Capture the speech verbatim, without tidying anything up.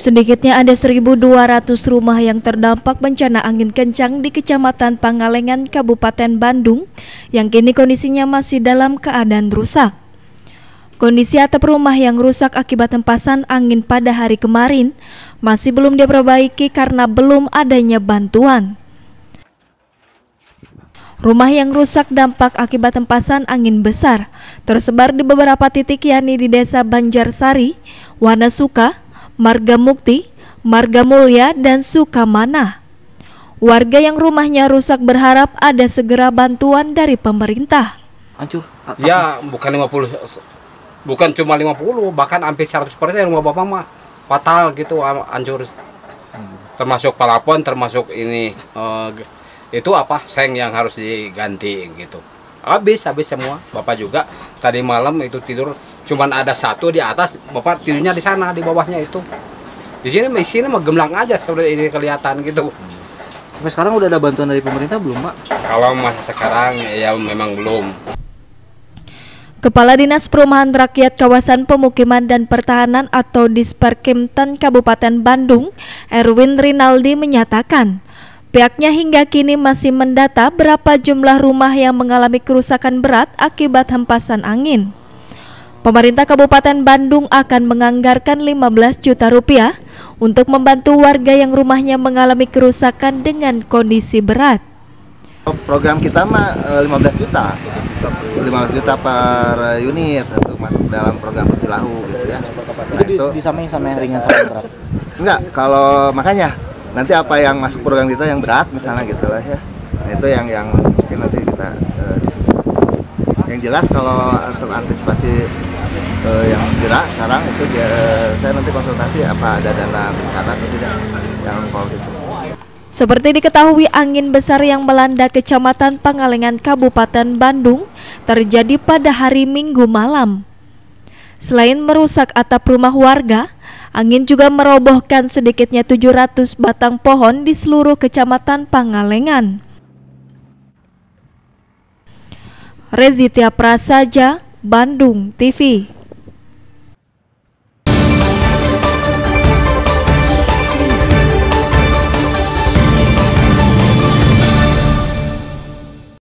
Sedikitnya ada seribu dua ratus rumah yang terdampak bencana angin kencang di Kecamatan Pangalengan, Kabupaten Bandung, yang kini kondisinya masih dalam keadaan rusak. Kondisi atap rumah yang rusak akibat hempasan angin pada hari kemarin masih belum diperbaiki karena belum adanya bantuan. Rumah yang rusak dampak akibat hempasan angin besar tersebar di beberapa titik, yakni di Desa Banjarsari, Wanasuka, Marga Mukti, Marga Mulya, dan Sukamana. Warga yang rumahnya rusak berharap ada segera bantuan dari pemerintah. Hancur? Ya, bukan lima puluh, bukan cuma lima puluh, bahkan hampir seratus persen rumah Bapak mah fatal gitu, hancur. Termasuk plafon, termasuk ini uh, itu apa, seng yang harus diganti gitu. Habis, habis semua. Bapak juga tadi malam itu tidur cuman ada satu di atas, Bapak tidurnya di sana, di bawahnya itu. Di sini, di sini mah gemblang aja seperti ini kelihatan gitu. Sampai sekarang udah ada bantuan dari pemerintah belum, Pak? Kalau masih sekarang ya memang belum. Kepala Dinas Perumahan Rakyat Kawasan Pemukiman dan Pertahanan atau Disperkimtan Kabupaten Bandung, Erwin Rinaldi menyatakan, pihaknya hingga kini masih mendata berapa jumlah rumah yang mengalami kerusakan berat akibat hempasan angin. Pemerintah Kabupaten Bandung akan menganggarkan lima belas juta rupiah untuk membantu warga yang rumahnya mengalami kerusakan dengan kondisi berat. Program kita mah lima belas juta, lima belas juta per unit untuk masuk dalam program Petilahu gitu ya. Nah, itu disamain sama yang ringan sama yang berat? Enggak, kalau makanya nanti apa yang masuk program kita yang berat misalnya gitu lah ya. Nah, itu yang yang mungkin nanti kita uh, diskusikan. Yang jelas kalau untuk antisipasi uh, yang segera sekarang itu dia, saya nanti konsultasi apa ada dana bencana atau tidak yang call itu. Seperti diketahui, angin besar yang melanda Kecamatan Pangalengan, Kabupaten Bandung terjadi pada hari Minggu malam. Selain merusak atap rumah warga, angin juga merobohkan sedikitnya tujuh ratus batang pohon di seluruh Kecamatan Pangalengan. Rezitia Prasaja, Bandung T V.